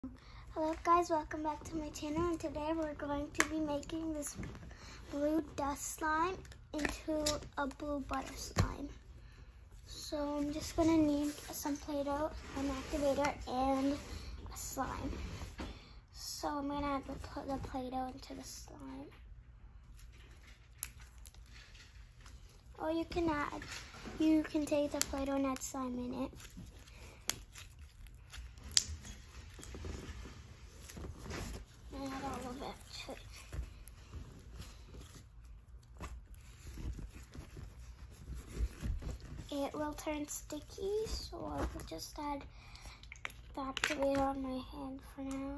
Hello guys, welcome back to my channel, and today we're going to be making this blue dust slime into a blue butter slime. So I'm just going to need some Play-Doh, an activator, and a slime. So I'm going to add the Play-Doh into the slime. Or you can take the Play-Doh and add slime in it. Add all of it to it. It will turn sticky, so I will just add the activator on my hand for now.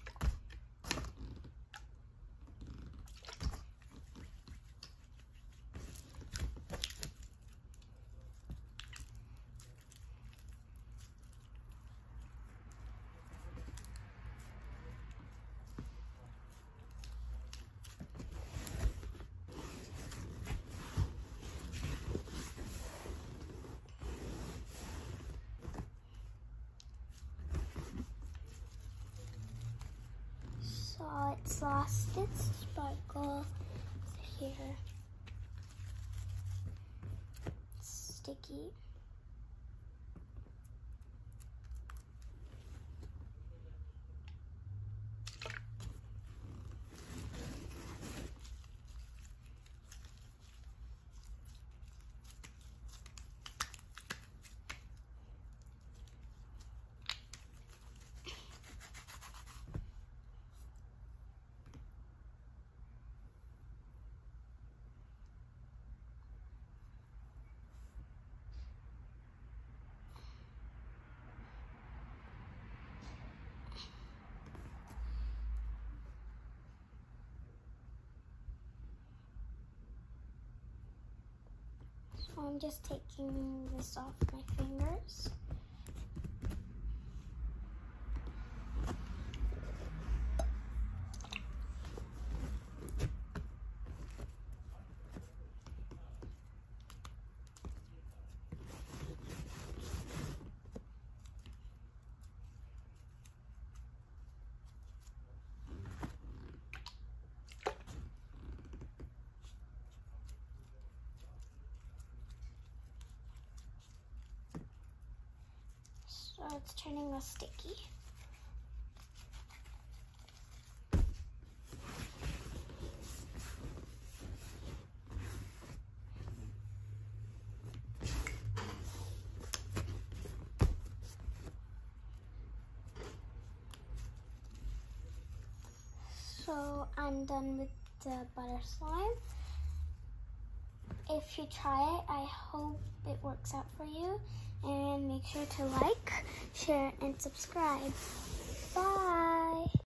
So it's lost its sparkle here. It's sticky. So I'm just taking this off my fingers. So it's turning less sticky. So I'm done with the butter slime. If you try it, I hope it works out for you. And make sure to like, share, and subscribe. Bye!